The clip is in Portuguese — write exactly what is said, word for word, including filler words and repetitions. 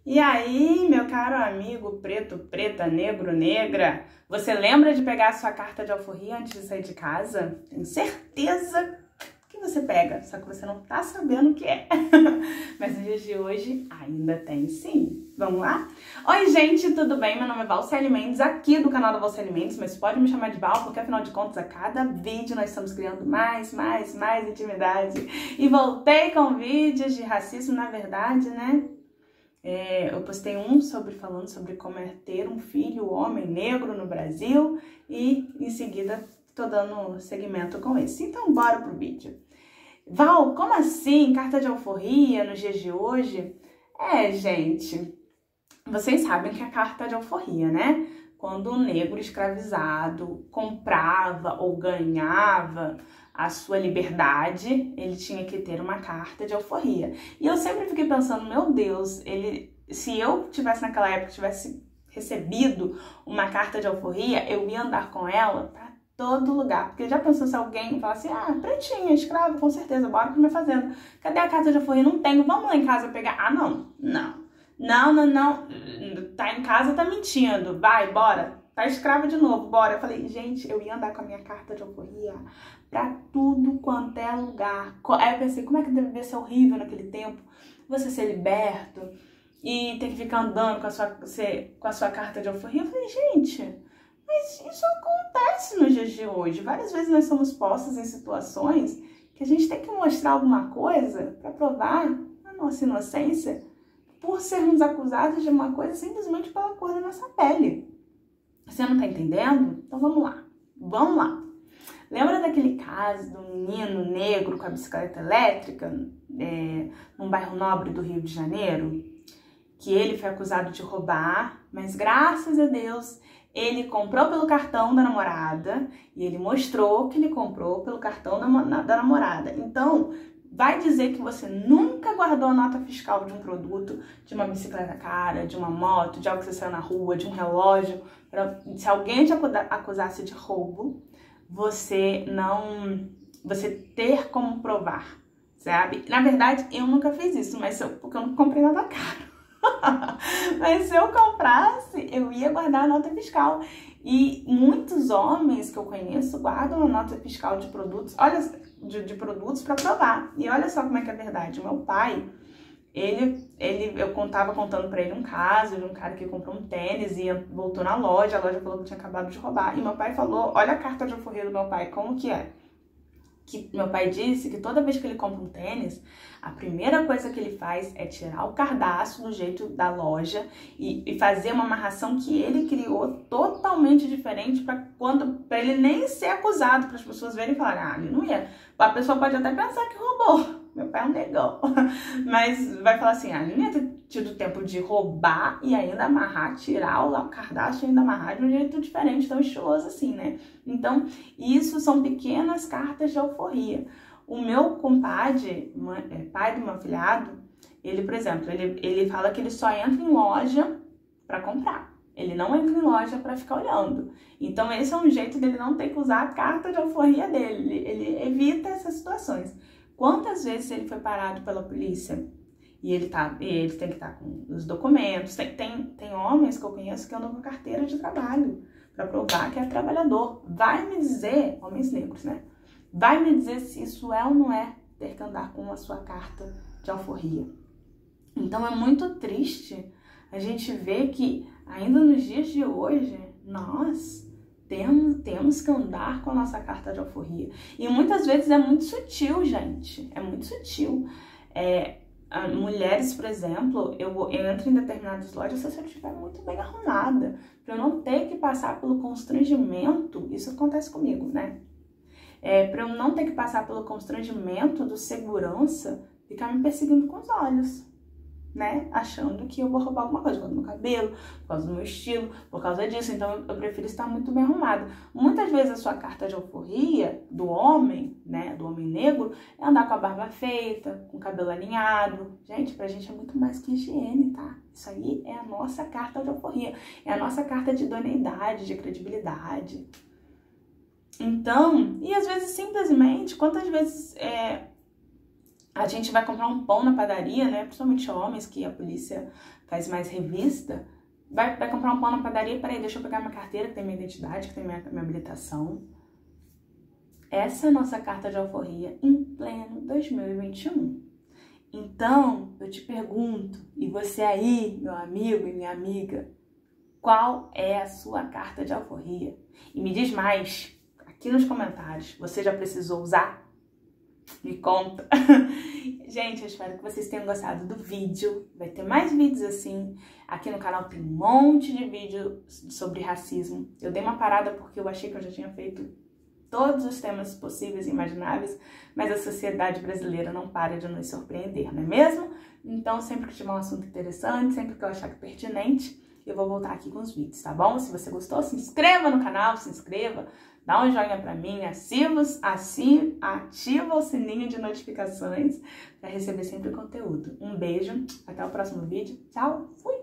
E aí, meu caro amigo preto, preta, negro, negra, você lembra de pegar a sua carta de alforria antes de sair de casa? Tenho certeza que você pega, só que você não tá sabendo o que é. Mas nos dias de hoje ainda tem sim. Vamos lá? Oi, gente, tudo bem? Meu nome é Valciele Mendes, aqui do canal da Valciele Mendes, mas pode me chamar de Val, porque afinal de contas, a cada vídeo nós estamos criando mais, mais, mais intimidade. E voltei com vídeos de racismo, na verdade, né? É, eu postei um sobre falando sobre como é ter um filho homem negro no Brasil e em seguida tô dando seguimento com esse. Então bora pro vídeo. Val, como assim? Carta de alforria nos dias de hoje? É, gente, vocês sabem que é a carta de alforria, né? Quando o negro escravizado comprava ou ganhava a sua liberdade, ele tinha que ter uma carta de alforria. E eu sempre fiquei pensando, meu Deus, ele, se eu tivesse naquela época, tivesse recebido uma carta de alforria, eu ia andar com ela pra todo lugar. Porque já pensou se alguém falasse assim, ah, pretinha, escrava, com certeza, bora pra minha fazenda. Cadê a carta de alforria? Não tenho, vamos lá em casa pegar. Ah, não, não. Não, não, não, tá em casa, tá mentindo, vai, bora. Tá escrava de novo, bora. Eu falei, gente, eu ia andar com a minha carta de alforria pra tudo quanto é lugar. Aí eu pensei, como é que deve ser horrível naquele tempo você ser liberto e ter que ficar andando com a sua, com a sua carta de alforria. Eu falei, gente, mas isso acontece nos dias de hoje. Várias vezes nós somos postos em situações que a gente tem que mostrar alguma coisa pra provar a nossa inocência por sermos acusados de uma coisa simplesmente pela cor da nossa pele. Você não tá entendendo? Então vamos lá, vamos lá. Lembra daquele caso do menino negro com a bicicleta elétrica é, num bairro nobre do Rio de Janeiro? Que ele foi acusado de roubar, mas graças a Deus ele comprou pelo cartão da namorada e ele mostrou que ele comprou pelo cartão da, da namorada. Então, vai dizer que você nunca guardou a nota fiscal de um produto, de uma bicicleta cara, de uma moto, de algo que você saiu na rua, de um relógio. Pra, se alguém te acusasse de roubo, você não... você ter como provar, sabe? Na verdade, eu nunca fiz isso, mas eu, porque eu não comprei nada caro. Mas se eu comprasse, eu ia guardar a nota fiscal. E muitos homens que eu conheço guardam a nota fiscal de produtos, olha, de, de produtos para provar. E olha só como é que é verdade. O meu pai, ele, ele, eu contava contando para ele um caso de um cara que comprou um tênis e voltou na loja, a loja falou que tinha acabado de roubar. E meu pai falou, olha a carta de alforria do meu pai, como que é? Que meu pai disse que toda vez que ele compra um tênis, a primeira coisa que ele faz é tirar o cardaço do jeito da loja e, e fazer uma amarração que ele criou totalmente diferente para quando para ele nem ser acusado, para as pessoas verem e falarem, ah, ele não ia. A pessoa pode até pensar que roubou. Meu pai é um negão. Mas vai falar assim, ah, ele não ia ter tido tempo de roubar e ainda amarrar, tirar o cardápio e ainda amarrar de um jeito diferente, tão estiloso assim, né? Então, isso são pequenas cartas de alforria. O meu compadre, pai do meu afilhado, ele, por exemplo, ele, ele fala que ele só entra em loja para comprar. Ele não entra em loja para ficar olhando. Então, esse é um jeito dele não ter que usar a carta de alforria dele. Ele, ele evita essas situações. Quantas vezes ele foi parado pela polícia e ele, tá, ele tem que estar com os documentos? Tem, tem, tem homens que eu conheço que andam com carteira de trabalho para provar que é trabalhador. Vai me dizer, homens negros, né? Vai me dizer se isso é ou não é ter que andar com a sua carta de alforria. Então é muito triste a gente ver que ainda nos dias de hoje nós Temos, temos que andar com a nossa carta de alforria. E muitas vezes é muito sutil, gente. É muito sutil. É, mulheres, por exemplo, eu, eu entro em determinadas lojas se eu estiver muito bem arrumada. Para eu não ter que passar pelo constrangimento. Isso acontece comigo, né? É, para eu não ter que passar pelo constrangimento do segurança ficar me perseguindo com os olhos. Né? Achando que eu vou roubar alguma coisa, por causa do meu cabelo, por causa do meu estilo, por causa disso. Então eu prefiro estar muito bem arrumada. Muitas vezes a sua carta de alforria do homem, né, do homem negro, é andar com a barba feita, com o cabelo alinhado. Gente, pra gente é muito mais que higiene, tá? Isso aí é a nossa carta de alforria, é a nossa carta de idoneidade, de credibilidade. Então, e às vezes simplesmente, quantas vezes é, A gente vai comprar um pão na padaria, né? Principalmente homens, que a polícia faz mais revista. Vai, vai comprar um pão na padaria, peraí, deixa eu pegar minha carteira, que tem minha identidade, que tem minha, minha habilitação. Essa é a nossa carta de alforria em pleno dois mil e vinte e um. Então, eu te pergunto, e você aí, meu amigo e minha amiga, qual é a sua carta de alforria? E me diz mais, aqui nos comentários, você já precisou usar? Me conta. Gente, eu espero que vocês tenham gostado do vídeo. Vai ter mais vídeos assim. Aqui no canal tem um monte de vídeo sobre racismo. Eu dei uma parada porque eu achei que eu já tinha feito todos os temas possíveis e imagináveis, mas a sociedade brasileira não para de nos surpreender, não é mesmo? Então, sempre que tiver um assunto interessante, sempre que eu achar que é pertinente, eu vou voltar aqui com os vídeos, tá bom? Se você gostou, se inscreva no canal, se inscreva, dá um joinha pra mim, ativa, assim, ativa o sininho de notificações para receber sempre conteúdo. Um beijo, até o próximo vídeo. Tchau, fui!